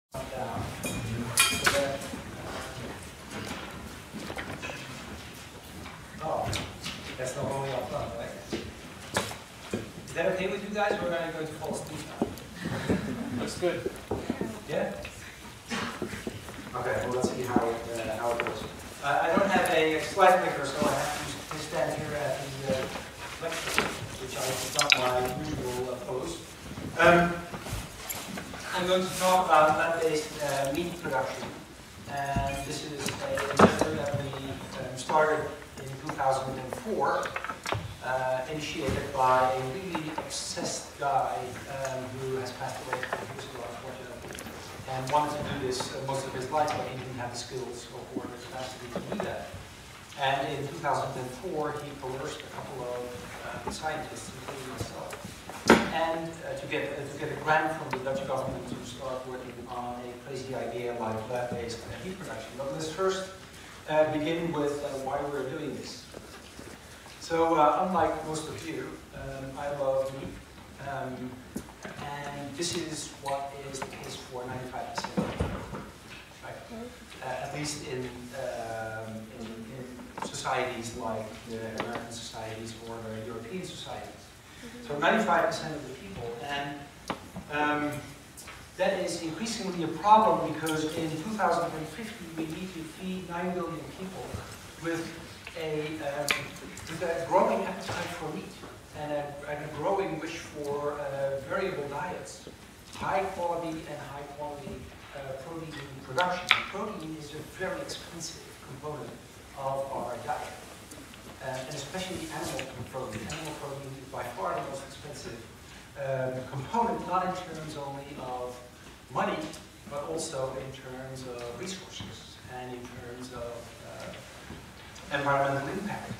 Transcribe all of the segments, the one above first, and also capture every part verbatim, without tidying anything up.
down. So that, oh, that's not only up front, right? Is that okay with you guys, or are you going to fall asleep now? Looks good. Yeah? Okay, well, let's see how it, uh, how it goes. Uh, I don't have a slide clicker, so I have to stand here at the uh, lecture, which I is not my usual uh, pose. Um, I'm going to talk about land-based uh, meat production. And this is a endeavor that we um, started in two thousand four, uh, initiated by a really obsessed guy um, who has passed away a couple of years ago, unfortunately, and wanted to do this uh, most of his life, but he didn't have the skills or the capacity to do that. And in two thousand four, he coerced a couple of uh, scientists, including myself, and uh, to get uh, to get a grant from the Dutch government to start working on a crazy idea like lab-based meat production. But let's first uh, begin with uh, why we're doing this. So, uh, unlike most of you, um, I love meat, um, and this is what is the case for ninety-five percent of people, right? Uh, at least in, um, in, in societies like the American societies or the European societies. So ninety-five percent of the people, and um, that is increasingly a problem because in two thousand fifty we need to feed nine billion people with a, um, with a growing appetite for meat and a, and a growing wish for uh, variable diets, high quality and high quality uh, protein production. Protein is a very expensive component of our diet. Uh, and especially animal protein. Animal protein is by far the most expensive um, component, not in terms only of money, but also in terms of resources and in terms of uh, environmental impact.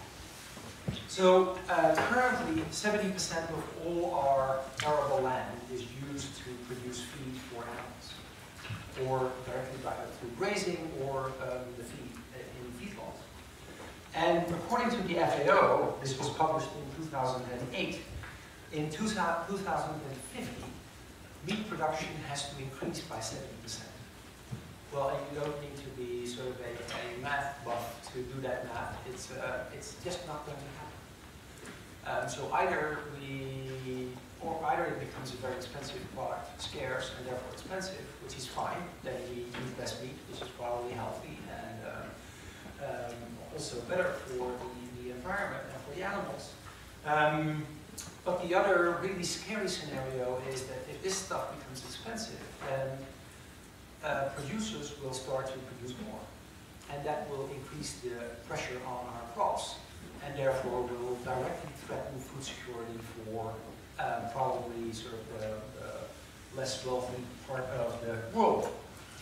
So uh, currently, seventy percent of all our arable land is used to produce feed for animals, or directly by through grazing or um, the feed in feedlots. And according to the F A O, this was published in two thousand eight, in two thousand fifty, meat production has to increase by seventy percent. Well, and you don't need to be sort of a, a math buff to do that math. It's, uh, it's just not going to happen. Um, so either we, or either it becomes a very expensive product, scarce and therefore expensive, which is fine. Then we eat less meat, which is probably healthy and um, um, also better for the, the environment and for the animals. Um, but the other really scary scenario is that if this stuff becomes expensive, then uh, producers will start to produce more. And that will increase the pressure on our crops, and therefore will directly threaten food security for um, probably sort of the, the less wealthy part of the world.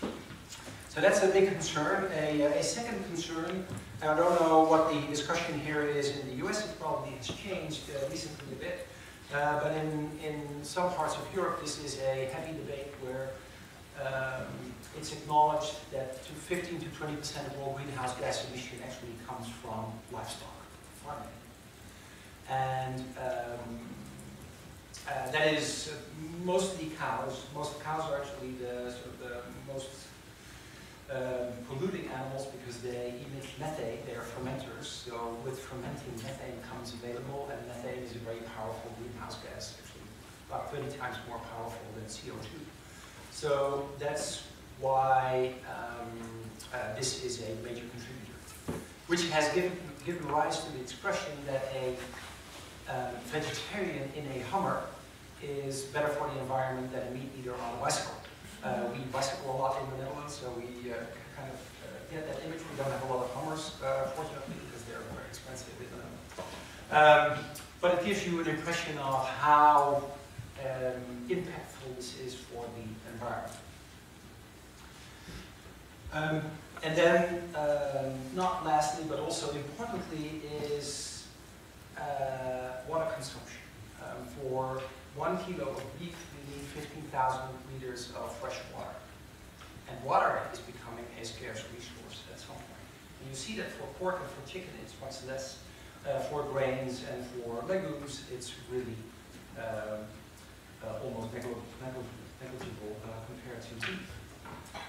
So that's a big concern. A, a second concern, I don't know what the discussion here is in the U S, it probably has changed uh, recently a bit, uh, but in, in some parts of Europe this is a heavy debate where um, it's acknowledged that to fifteen to twenty percent of all greenhouse gas emission actually comes from livestock farming. And um, uh, that is mostly cows. Most cows are actually the, sort of the most Um, polluting animals because they emit methane, they are fermenters. So with fermenting, methane comes available, and methane is a very powerful greenhouse gas, actually about thirty times more powerful than C O two. So that's why um, uh, this is a major contributor, which has given, given rise to the expression that a uh, vegetarian in a Hummer is better for the environment than a meat eater on a bicycle. Uh, we bicycle a lot in the Netherlands, so we uh, kind of uh, get that image. We don't have a lot of Hummers, uh, fortunately, because they're very expensive. Um, but it gives you an impression of how um, impactful this is for the environment. Um, and then, um, not lastly, but also importantly, is uh, water consumption. Um, for one kilo of beef, need fifteen thousand liters of fresh water. And water is becoming a scarce resource at some point. And you see that for pork and for chicken it's much less. Uh, for grains and for legumes it's really uh, uh, almost negligible uh, compared to beef.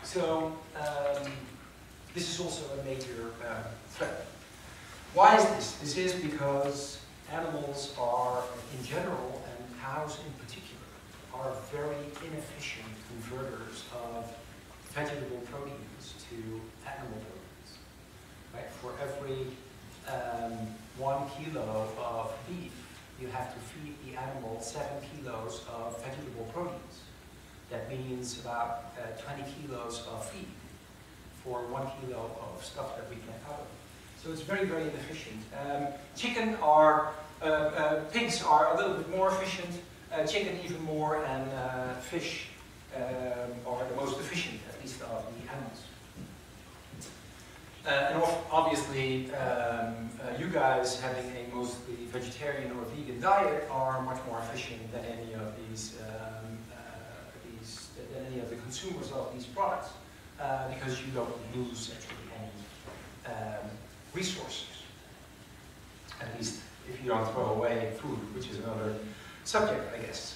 So um, this is also a major uh, threat. Why is this? This is because animals are, in general, and cows in particular, are very inefficient converters of vegetable proteins to animal proteins. Right? For every um, one kilo of beef, you have to feed the animal seven kilos of vegetable proteins. That means about uh, twenty kilos of feed for one kilo of stuff that we get out of it. So it's very, very inefficient. Um, chicken are, uh, uh, pigs are a little bit more efficient, uh, chicken even more, and uh, fish um, are the most efficient, at least of the animals. Uh, and obviously, um, uh, you guys having a mostly vegetarian or vegan diet are much more efficient than any of these, um, uh, these than any of the consumers of these products, uh, because you don't lose actually any um, resources. At least if you don't throw away food, which is another subject, I guess.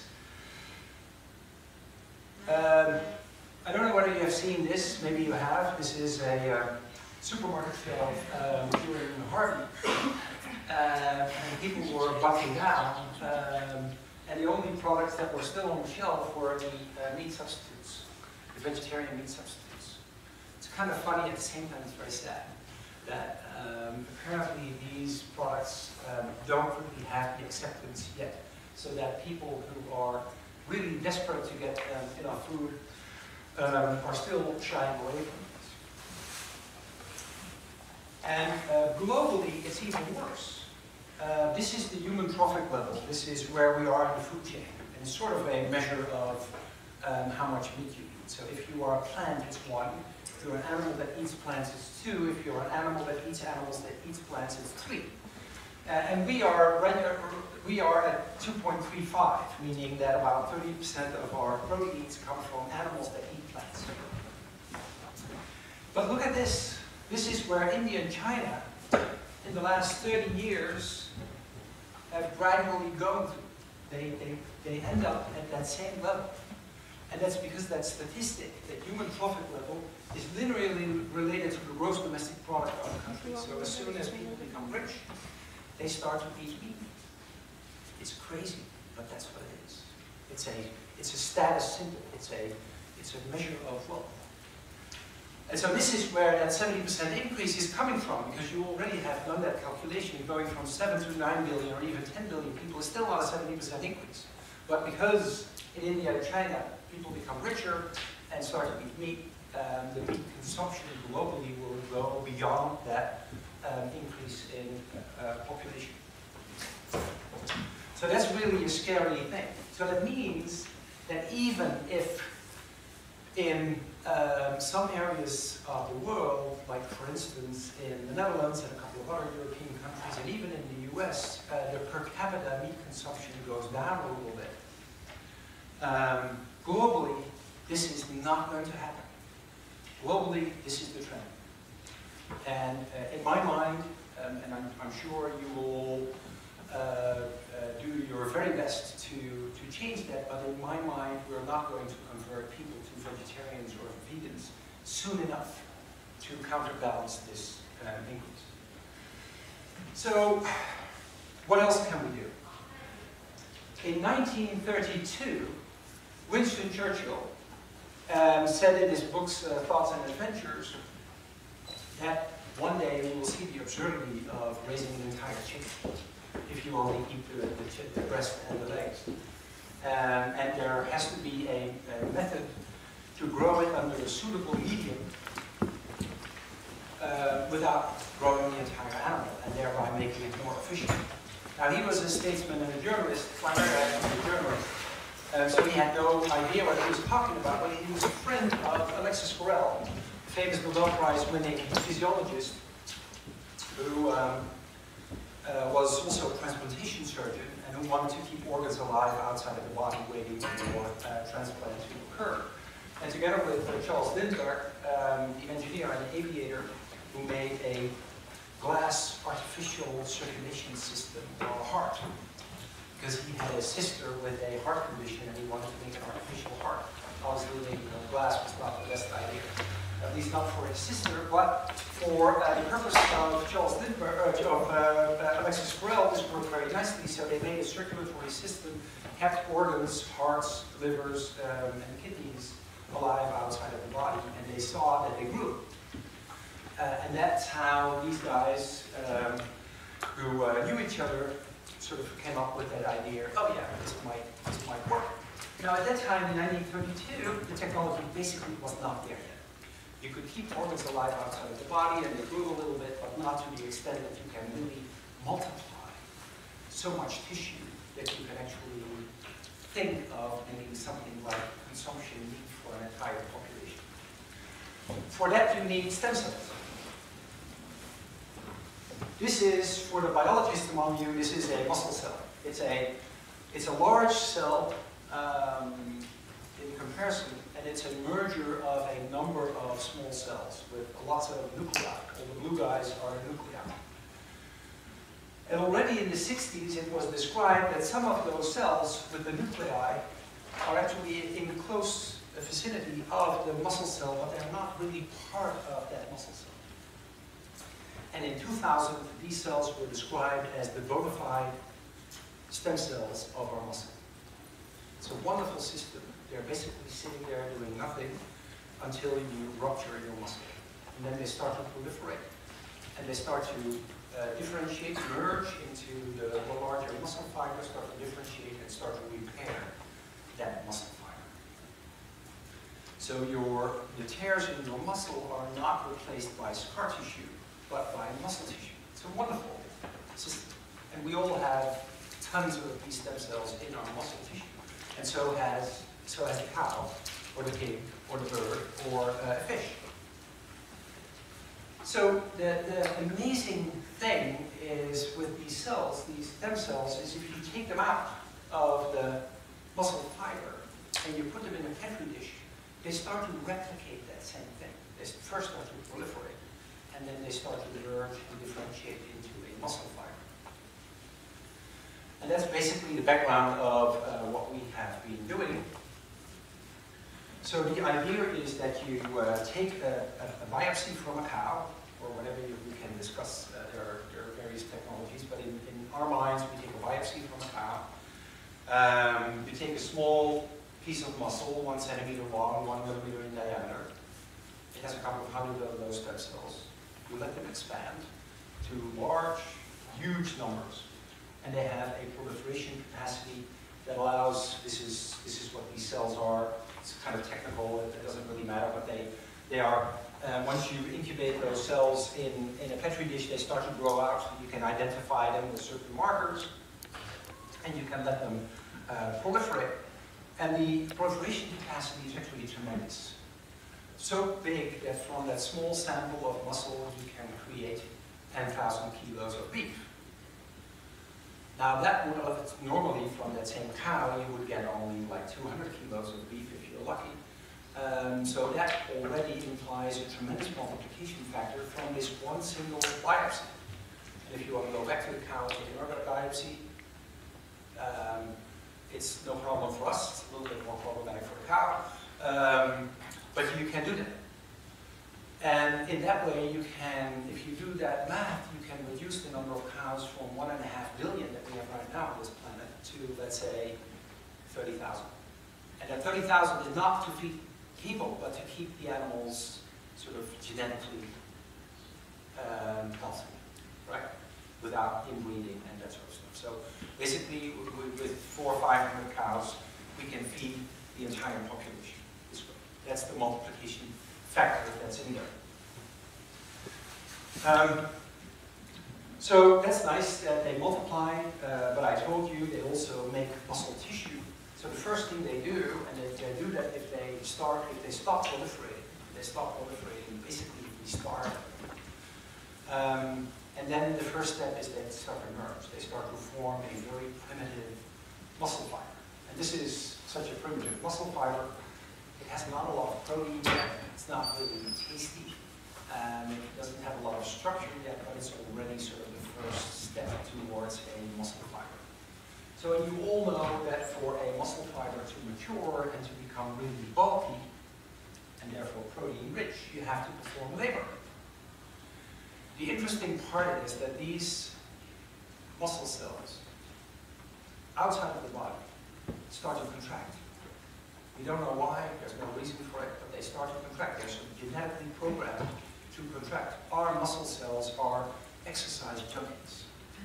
Um, I don't know whether you have seen this. Maybe you have. This is a uh, supermarket shelf um, during Harvey, uh, and people were bucking down, um, and the only products that were still on the shelf were the uh, meat substitutes, the vegetarian meat substitutes. It's kind of funny, at the same time it's very sad, that um, apparently these products um, don't really have the acceptance yet, so that people who are really desperate to get um, enough food um, are still shying away from it. And uh, globally, it's even worse. Uh, this is the human trophic level. This is where we are in the food chain. And it's sort of a measure of um, how much meat you eat. So if you are a plant, it's one. If you're an animal that eats plants, it's two. If you're an animal that eats animals that eats plants, it's three. Uh, and we are, we are at two point three five, meaning that about thirty percent of our proteins come from animals that eat plants. But look at this. This is where India and China, in the last thirty years, have gradually gone to. They, they, they end up at that same level. And that's because that statistic, that human trophic level, is linearly related to the gross domestic product of the country. So as soon as people become rich, they start to eat meat. It's crazy, but that's what it is. It's a, it's a status symbol. It's a, it's a measure of wealth. And so this is where that seventy percent increase is coming from, because you already have done that calculation. Going from seven to nine billion or even ten billion people is still not a seventy percent increase. But because in India and China people become richer and start to eat meat, um, the meat consumption globally will go beyond that um, increase in uh, population. So that's really a scary thing. So that means that even if in um, some areas of the world, like for instance in the Netherlands and a couple of other European countries, and even in the U S, uh, the per capita meat consumption goes down a little bit. Um, globally, this is not going to happen. Globally, this is the trend. And uh, in my mind, um, and I'm, I'm sure you will uh, uh, do your very best to, to change that, but in my mind, we're not going to convert people to vegetarians or vegans soon enough to counterbalance this um, increase. So, what else can we do? In nineteen thirty-two, Winston Churchill um, said in his books, uh, Thoughts and Adventures, that one day we will see the absurdity of raising an entire chicken if you only eat the, the, the breast and the legs. Um, and there has to be a, a method to grow it under a suitable medium uh, without growing the entire animal, and thereby making it more efficient. Now, he was a statesman and a journalist, primarily a journalist, um, so he had no idea what he was talking about, but he was a friend of Alexis Carrel, famous Nobel Prize-winning physiologist, who um, uh, was also a transplantation surgeon and who wanted to keep organs alive outside of the body waiting for uh, transplant to occur. And together with uh, Charles Lindbergh, um, the engineer and the aviator, who made a glass artificial circulation system for a heart, because he had a sister with a heart condition and he wanted to make an artificial heart. obviously making of glass was not the best idea, at least not for his sister, but for uh, the purpose of Charles Lindbergh, uh, of uh, uh, Alexis Carrel, this worked very nicely. So they made a circulatory system, kept organs, hearts, livers, um, and kidneys alive outside of the body, and they saw that they grew. Uh, and that's how these guys, um, who uh, knew each other, sort of came up with that idea, oh yeah, this might, this might work. Now at that time, in nineteen thirty-two, the technology basically was not there yet. You could keep organs alive outside of the body, and they grew a little bit, but not to the extent that you can really multiply so much tissue that you can actually think of making something like consumption meat for an entire population. For that, you need stem cells. This is, for the biologists among you, this is a muscle cell. It's a, it's a large cell um, in comparison, and it's a merger of a number of small cells with lots of nuclei. All the blue guys are nuclei. And already in the sixties, it was described that some of those cells with the nuclei are actually in close vicinity of the muscle cell, but they're not really part of that muscle cell. And in two thousand, these cells were described as the bona fide stem cells of our muscle. It's a wonderful system. They're basically sitting there doing nothing until you rupture your muscle. And then they start to proliferate. And they start to uh, differentiate, merge into the, the larger muscle fibers, start to differentiate and start to repair that muscle fiber. So your, the tears in your muscle are not replaced by scar tissue, but by muscle tissue. It's a wonderful system. And we all have tons of these stem cells in our muscle tissue. And so has, so has the cow, or the pig, or the bird, or uh, a fish. So the, the amazing thing is with these cells, these stem cells, is if you take them out of the muscle fiber and you put them in a petri dish, they start to replicate that same thing. They first start to proliferate, and then they start to merge and differentiate into a muscle fiber. And that's basically the background of uh, what we have been doing. So the idea is that you uh, take a, a, a biopsy from a cow, or whatever you, we can discuss. Uh, there, are, there are various technologies, but in, in our minds, we take a biopsy from a cow. Um, you take a small piece of muscle, one centimeter long, one millimeter in diameter. It has a couple of hundred of those stem cells. You let them expand to large, huge numbers. And they have a proliferation capacity that allows, this is, this is what these cells are. It's kind of technical, it, it doesn't really matter, but they, they are, uh, once you incubate those cells in, in a petri dish, they start to grow out. You can identify them with certain markers, and you can let them uh, proliferate. And the proliferation capacity is actually tremendous. So big that from that small sample of muscle, you can create ten thousand kilos of beef. Now that would, uh, normally from that same cow, you would get only like two hundred kilos of beef if you're lucky. Um, so that already implies a tremendous multiplication factor from this one single biopsy. And if you want to go back to the cow and take another biopsy, um, it's no problem for us. It's a little bit more problematic for the cow, um, but you can do that. And in that way, you can, if you do that math, you can reduce the number of cows from one and a half billion that we have right now on this planet to, let's say, thirty thousand. And that thirty thousand is not to feed people, but to keep the animals sort of genetically um, healthy, right? Without inbreeding and that sort of stuff. So basically, with four or five hundred cows, we can feed the entire population this way. That's the multiplication factor that's in there. Um, so that's nice that they multiply, uh, but I told you they also make muscle tissue. So the first thing they do, and they, they do that if they start, if they stop proliferating, they stop proliferating, basically we starve. Um, and then the first step is they start to merge. They start to form a very primitive muscle fiber. And this is such a primitive muscle fiber. It has not a lot of protein yet. It's not really tasty. Um, it doesn't have a lot of structure yet, but it's already sort of the first step towards a muscle fiber. So you all know that for a muscle fiber to mature and to become really bulky, and therefore protein rich, you have to perform labor. The interesting part is that these muscle cells outside of the body start to contract. We don't know why, there's no reason for it, but they start to contract. They're genetically programmed to contract. Our muscle cells are exercise junkies.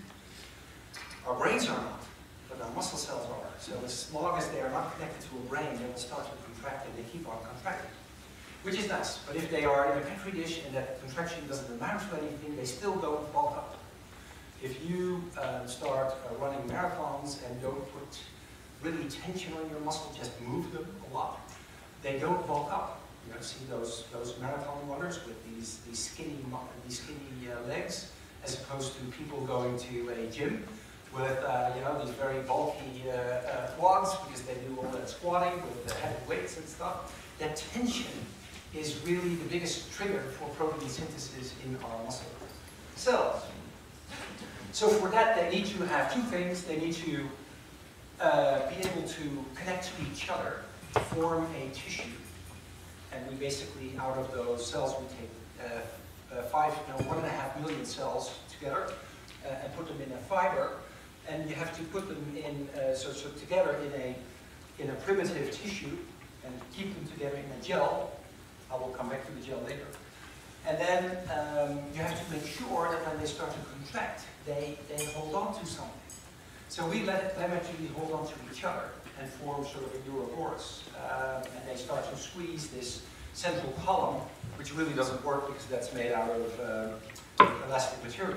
Our brains are not, but our muscle cells are. So as long as they are not connected to a brain, they will start to contract and they keep on contracting, which is nice. But if they are in a petri dish and that contraction doesn't amount to anything, they still don't bulk up. If you uh, start uh, running marathons and don't put really tension on your muscle, just move them a lot, they don't bulk up. You know, see those those marathon runners with these these skinny these skinny uh, legs, as opposed to people going to a gym with uh, you know these very bulky uh, uh, quads because they do all that squatting with the heavy weights and stuff. That tension is really the biggest trigger for protein synthesis in our muscle cells. So for that, they need to have two things. They need to uh, be able to connect to each other, form a tissue. And we basically, out of those cells, we take uh, uh, five, no, one and a half million cells together uh, and put them in a fiber. And you have to put them in, uh, so, so together in a, in a primitive tissue and keep them together in a gel. I will come back to the gel later. And then um, you have to make sure that when they start to contract, they, they hold on to something. So we let them actually hold on to each other and form sort of a Ouroboros. Um, and they start to squeeze this central column, which really doesn't work because that's made out of uh, elastic material.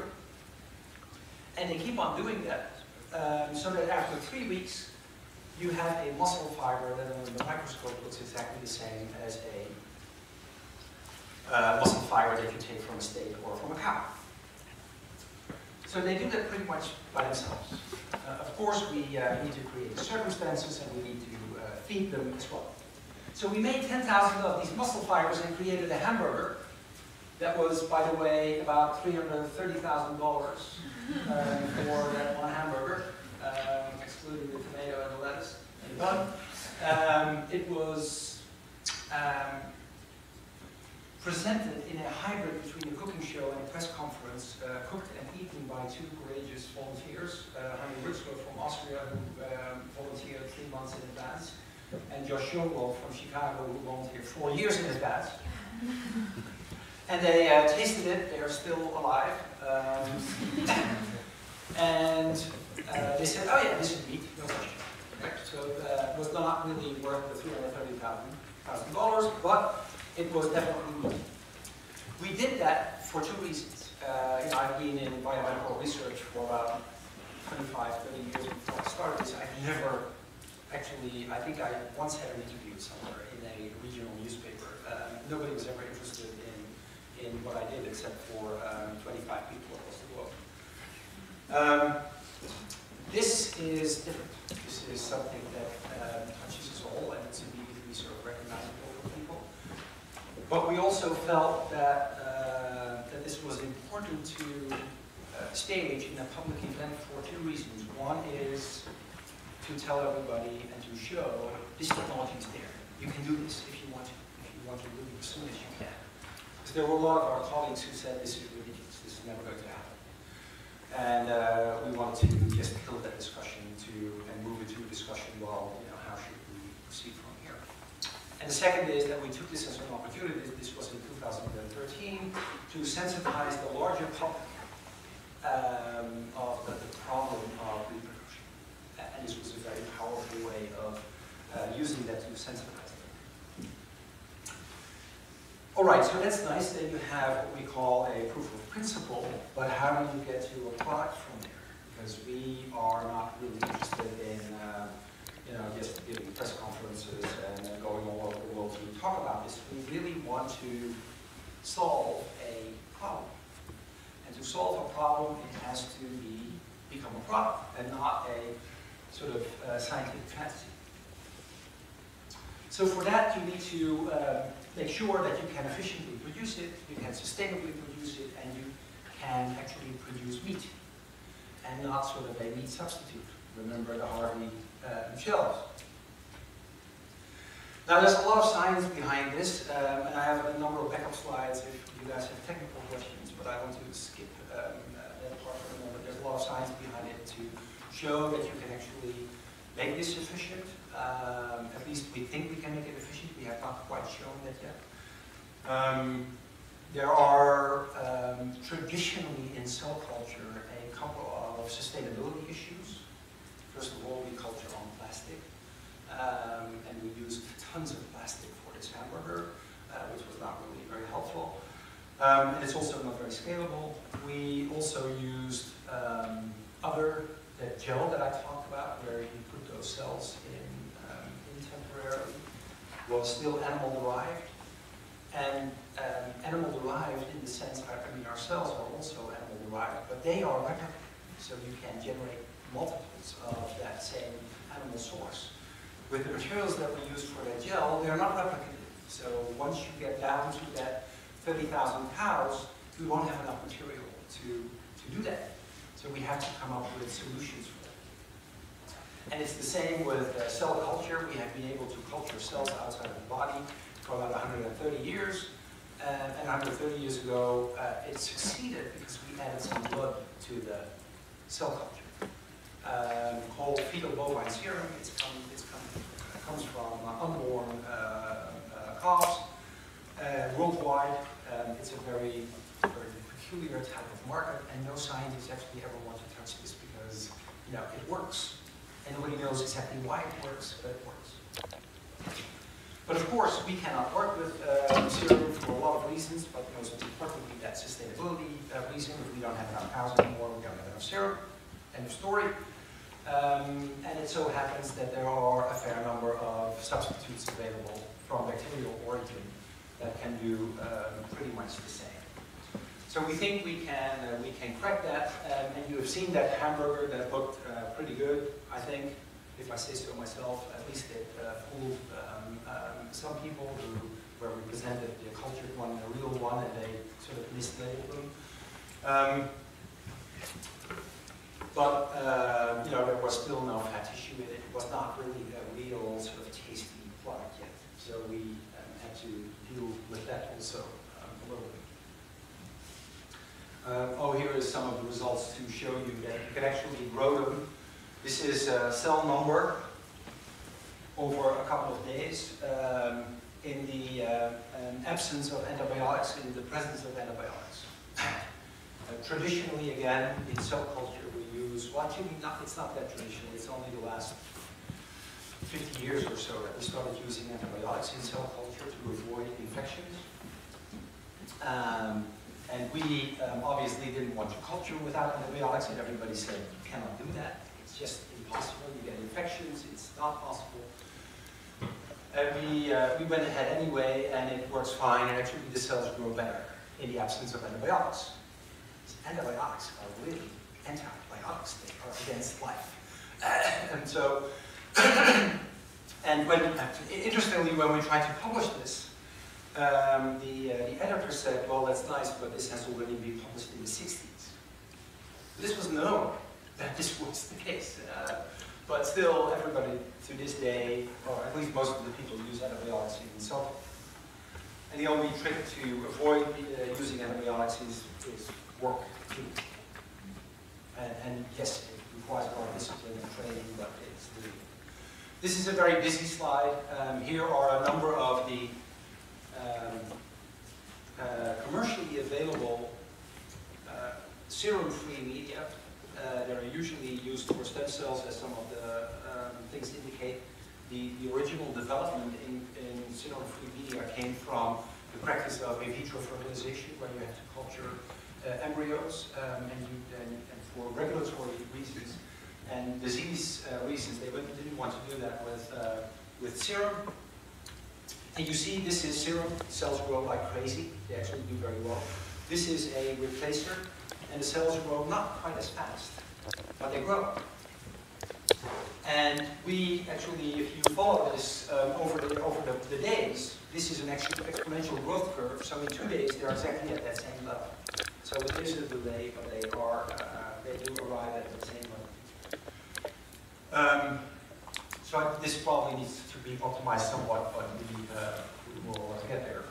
And they keep on doing that, um, so that after three weeks, you have a muscle fiber that under the microscope looks exactly the same as a Uh, muscle fiber that you take from a steak or from a cow. So they do that pretty much by themselves. Uh, of course, we uh, need to create the circumstances and we need to uh, feed them as well. So we made ten thousand of these muscle fibers and created a hamburger that was, by the way, about three hundred thirty thousand dollars uh, for that one hamburger, um, excluding the tomato and the lettuce and the bun. Um, it was um, presented in a hybrid between a cooking show and a press conference, uh, cooked and eaten by two courageous volunteers, uh, Hanni Ritzko from Austria, who um, volunteered three months in advance, and Josh Schoenwald from Chicago, who volunteered four years in advance. And they uh, tasted it, they are still alive. Um, and uh, they said, oh yeah, this is meat, no question. Right? So uh, it was not really worth the three hundred thirty thousand dollars, but it was definitely meat. We did that for two reasons. Uh, you know, I've been in biomedical research for about twenty-five, thirty years before I started this. I've never actually, I think I once had an interview somewhere in a regional newspaper. Um, nobody was ever interested in, in what I did except for um, twenty-five people across the globe. Um, this is different. This is something that uh, touches us all and it's immediately sort of recognizable for people. But we also felt that, uh, that this was important to uh, stage in a public event for two reasons. One is to tell everybody and to show this technology is there. You can do this if you want to, if you want to do it as soon as you can. Because there were a lot of our colleagues who said this is ridiculous, this is never going to happen. And uh, we wanted to just kill that discussion to and move it to a discussion, well, you know, how should we proceed from here? And the second is that we took this as an opportunity, this was in two thousand thirteen, to sensitize the larger public um, of the, the problem of reproduction. And this was a very powerful way of uh, using that to sensitize them. All right, so that's nice that you have what we call a proof of principle, but how do you get to a product from there? Because we are not really interested in uh, you know, just giving press conferences and uh, going all over the world to talk about this. We really want to solve a problem. And to solve a problem, it has to be become a product and not a sort of uh, scientific fantasy. So for that, you need to uh, make sure that you can efficiently produce it, you can sustainably produce it, and you can actually produce meat and not sort of a meat substitute. Remember the Harvey uh, shells. Now there's a lot of science behind this, um, and I have a number of backup slides if you guys have technical questions, but I want to skip um, uh, that part for the moment. There's a lot of science behind it to show that you can actually make this efficient. Um, at least we think we can make it efficient. We have not quite shown that yet. Um, there are um, traditionally in cell culture a couple of sustainability issues. First of all, we culture on plastic, um, and we used tons of plastic for this hamburger, uh, which was not really very helpful. Um, and it's also not very scalable. We also used um, other, that gel that I talked about, where you put those cells in, um, in temporarily, was still animal derived. And um, animal derived in the sense, I mean, our cells are also animal derived, but they are replicated. So you can generate multiples of that same animal source. With the materials that we used for that gel, they're not replicated. So once you get down to that thirty thousand cows, we won't have enough material to, to do that. So we have to come up with solutions for that. And it's the same with uh, cell culture. We have been able to culture cells outside of the body for about one hundred thirty years. Uh, and one hundred thirty years ago, uh, it succeeded because we added some blood to the cell culture. Um, called fetal bovine serum. It's come, it's come, it comes from uh, unborn uh, uh, calves uh, worldwide. Um, it's a very, very peculiar type of market, and no scientists actually ever want to touch this because, you know, it works. And nobody knows exactly why it works, but it works. But of course, we cannot work with uh, serum for a lot of reasons, but most importantly, that sustainability uh, reason. If we don't have enough cows anymore, we don't have enough serum. End of story. Um, and it so happens that there are a fair number of substitutes available from bacterial origin that can do um, pretty much the same. So we think we can uh, we can crack that, um, and you have seen that hamburger that looked uh, pretty good, I think, if I say so myself. At least it uh, fooled um, um, some people who where we presented the cultured one and the real one, and they sort of mislabeled them. Um, But, uh, you know, there was still no fat tissue in it. It was not really a real sort of tasty product yet. So we um, had to deal with that also um, a little bit. Uh, oh, here is some of the results to show you that you can actually grow them. This is a cell number over a couple of days um, in the uh, um, absence of antibiotics, in the presence of antibiotics. Uh, traditionally, again, in cell culture, we use, well, actually, not, it's not that traditional, it's only the last fifty years or so that we started using antibiotics in cell culture to avoid infections. Um, and we um, obviously didn't want to culture without antibiotics, and everybody said, you cannot do that. It's just impossible, you get infections, it's not possible. And we, uh, we went ahead anyway, and it works fine, and actually the cells grow better in the absence of antibiotics. Antibiotics are really antibiotics, they are against life. Uh, and so, and when, interestingly, when we tried to publish this, um, the, uh, the editor said, well, that's nice, but this has already been published in the sixties. This was known that this was the case. Uh, but still, everybody to this day, or at least most of the people use antibiotics in cell culture. And the only trick to avoid uh, using antibiotics is, is work. And, and yes, it requires a lot of discipline and training, but it's the... This is a very busy slide. Um, here are a number of the um, uh, commercially available uh, serum-free media. Uh, they're usually used for stem cells, as some of the um, things indicate. The, the original development in, in serum-free media came from the practice of in vitro fertilization, where you have to culture uh, embryos, um, and, you, and, and for regulatory reasons and disease uh, reasons, they didn't want to do that with, uh, with serum. And you see, this is serum. Cells grow like crazy. They actually do very well. This is a replacer, and the cells grow not quite as fast, but they grow. And we actually, if you follow this um, over, the, over the, the days, this is an exponential growth curve. So in two days, they're exactly at that same level. So it is a delay, but they are, uh, they do arrive at the same level. Um, so I, this probably needs to be optimized somewhat, but we, uh, we will get there.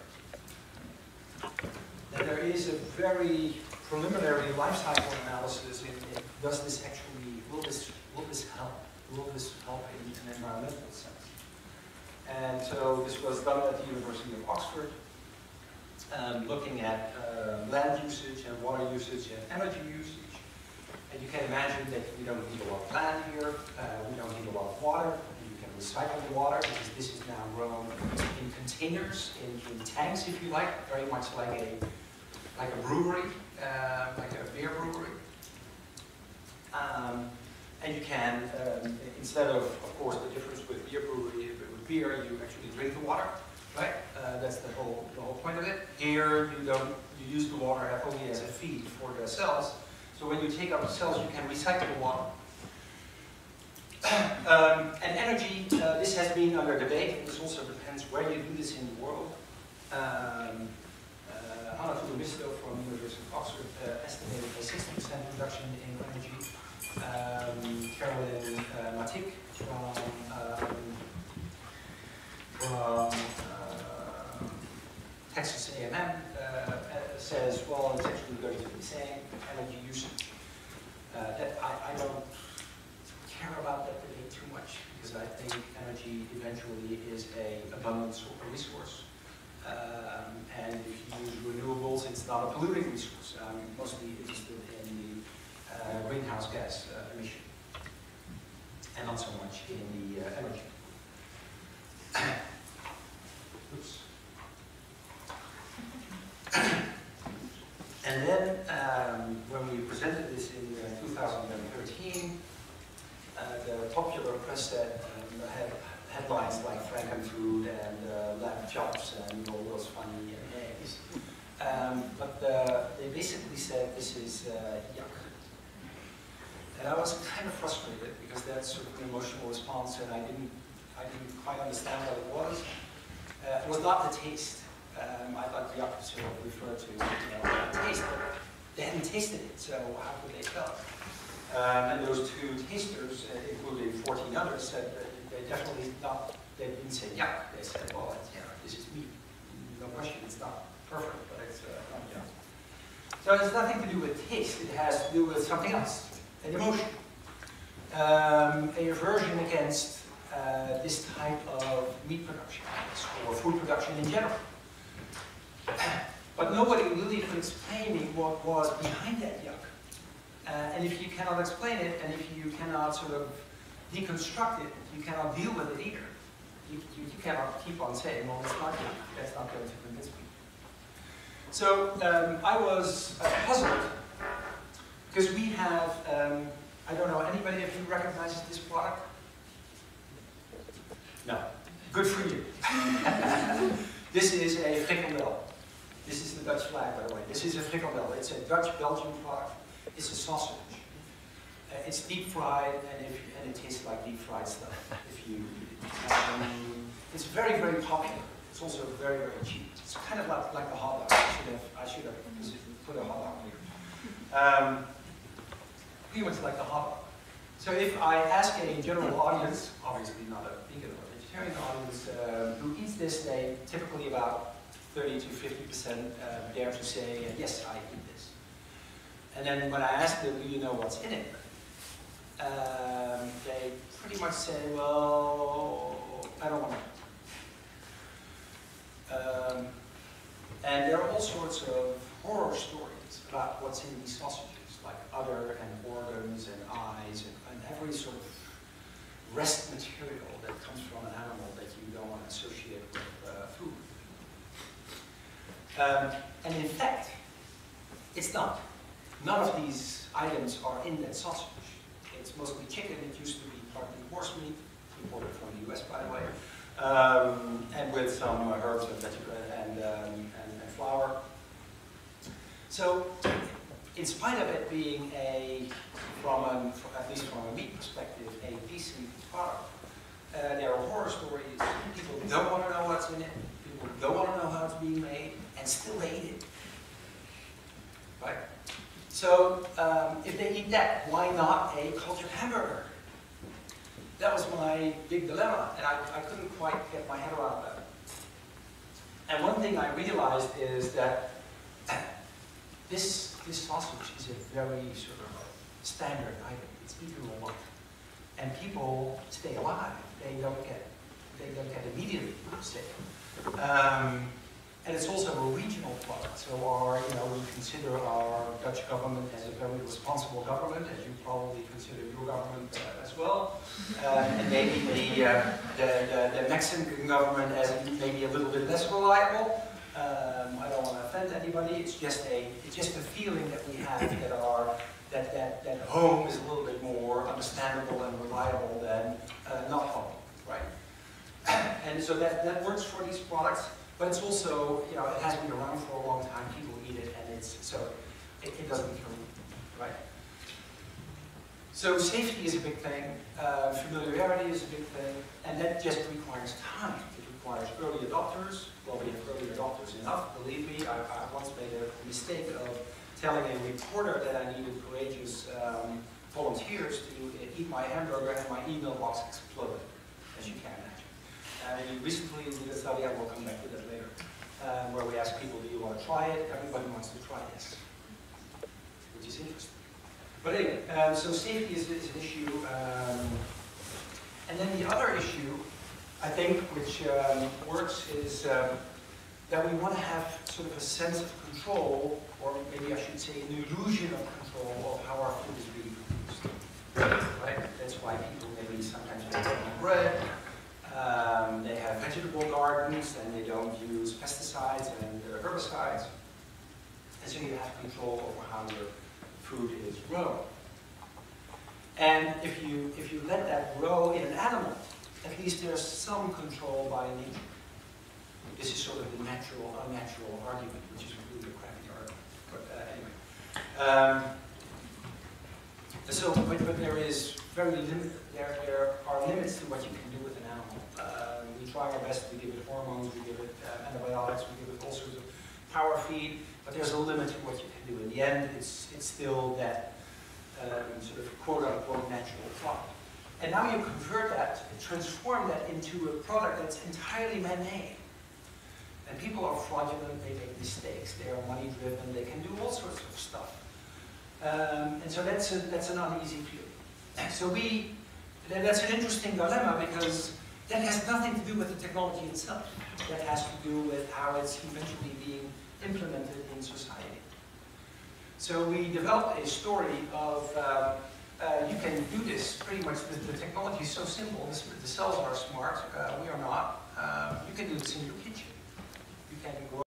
Now there is a very preliminary life cycle analysis in, in does this actually, will this, will this help? Will this help in an environmental sense? And so this was done at the University of Oxford, um, looking at uh, land usage and water usage and energy usage. And you can imagine that we don't need a lot of land here, uh, we don't need a lot of water, you can recycle the water because this is now grown in containers, in, in tanks if you like, very much like a, like a brewery, uh, like a beer brewery. Um, and you can, um, instead of, of course, the difference with beer brewery, with beer you actually drink the water, right? Uh, that's the whole, the whole point of it. Here you don't, you use the water only as a feed for the cells. So when you take out the cells, you can recycle the water. um, and energy, uh, this has been under debate. This also depends where you do this in the world. Um, uh, Anna Tudomisto from the University of Oxford uh, estimated a sixty percent reduction in energy. Um, Carolyn uh, Matic from, um, from uh, Texas A and M uh, says, well, it's actually going to be the same energy usage. Uh, that I, I don't care about that debate too much because I think energy eventually is a abundant sort of resource. Um, and if you use renewables, it's not a polluting resource. I'm mostly interested in the uh, greenhouse gas uh, emission and not so much in the uh, energy. Oops. And then, um, when we presented this in uh, two thousand thirteen, uh, the popular press said, um, had headlines like Frankenfood and uh, lab jobs and all those funny names. Um, but uh, they basically said this is uh, yuck. And I was kind of frustrated because that's sort of an emotional response, and I didn't, I didn't quite understand what it was. Uh, it was not the taste. Um, I thought yuck sort of referred to, you know, taste, but they hadn't tasted it, so how could they tell? Um, and those two tasters, uh, including fourteen others, said that they definitely not, they didn't say yuck. They said, well, it's, yeah, this is meat. No question, it's not perfect, but it's uh, not yuck. So it has nothing to do with taste. It has to do with something else, an emotion. Um, a aversion against uh, this type of meat production, or food production in general. But nobody really could explain me what was behind that yuck. Uh, and if you cannot explain it, and if you cannot sort of deconstruct it, you cannot deal with it either. You, you, you cannot keep on saying, well, it's not yuck. That's not going to convince me. So um, I was uh, puzzled, because we have, um, I don't know, anybody of you recognizes this product? No. Good for you. This is a frikandel. This is the Dutch flag, by the way. This is a frikandel. It's a Dutch-Belgian product. It's a sausage. Uh, it's deep fried, and, if, and it tastes like deep fried stuff. If you, um, it's very, very popular. It's also very, very cheap. It's kind of like, like the hot dog. I should have, I should have put a hot dog here. Um, pretty much like the hot dog. So if I ask a general audience, obviously not a vegan or vegetarian audience, uh, who eats this, they typically about thirty to fifty percent uh, dare to say, uh, yes, I eat this. And then when I ask them, do you know what's in it? Um, they pretty much say, well, I don't want to. Um, and there are all sorts of horror stories about what's in these sausages, like udder and organs and eyes and, and every sort of rest material that comes from an animal that you don't want to associate with uh, food. Um, and in fact, it's not. None of these items are in that sausage. It's mostly chicken. It used to be partly horse meat, imported from the U S, by the way, um, and with some uh, herbs and vegetables and, um, and, and flour. So, in spite of it being a, from an, at least from a meat perspective, a decent product, uh, there are horror stories. People don't want to know what's in it. People don't want to know how it's being made, and still they eat it. Right? So, um, if they eat that, why not a cultured hamburger? that was my big dilemma, and I, I couldn't quite get my head around that. And one thing I realized is that this, this sausage is a very sort of standard item. It's eaten a lot. And people stay alive. They don't get, they don't get immediately sick. Um, and it's also a regional product. So our, you know, we consider our Dutch government as a very responsible government, as you probably consider your government uh, as well. Uh, and maybe the, uh, the, the, the Mexican government as maybe a little bit less reliable. Um, I don't want to offend anybody. It's just a, it's just a feeling that we have that our, that, that, that home is a little bit more understandable and reliable than uh, not home, right? And so that, that works for these products, but it's also, you know, it has been around for a long time. People eat it, and it's, so it, it doesn't kill you, right? So safety is a big thing, uh, familiarity is a big thing, and that just requires time. It requires early adopters. Well, we have early adopters enough, believe me. I, I once made a mistake of telling a reporter that I needed courageous um, volunteers to eat my hamburger, and my email box exploded, as you can imagine. And uh, recently we did a study, I will come back to that later, uh, where we asked people, do you want to try it? Everybody wants to try this, which is interesting. But anyway, um, so safety is, is an issue. Um, and then the other issue, I think, which um, works is um, that we want to have sort of a sense of control, or maybe I should say an illusion of control of how our food is being produced. Right? That's why people maybe sometimes make their own bread. Um, they have vegetable gardens, and they don't use pesticides and uh, herbicides. And so you have control over how your food is grown. And if you, if you let that grow in an animal, at least there's some control by nature. This is sort of the natural, unnatural argument, which is really a crappy argument. But uh, anyway. Um, so, but, but there is very limited, there, there are limits to what you can do with an animal. Uh, we try our best, we give it hormones, we give it uh, antibiotics, we give it all sorts of power feed, but there's a limit to what you can do. In the end, it's, it's still that um, sort of quote-unquote natural product. And now you convert that, transform that into a product that's entirely man-made. And people are fraudulent, they make mistakes, they are money-driven, they can do all sorts of stuff. Um, and so that's, a, that's an uneasy feeling. So we, that's an interesting dilemma, because that has nothing to do with the technology itself. That has to do with how it's eventually being implemented in society. So we developed a story of, uh, uh, you can do this pretty much, the, the technology is so simple, this, the cells are smart, uh, we are not. Uh, you can do this in your kitchen. You can grow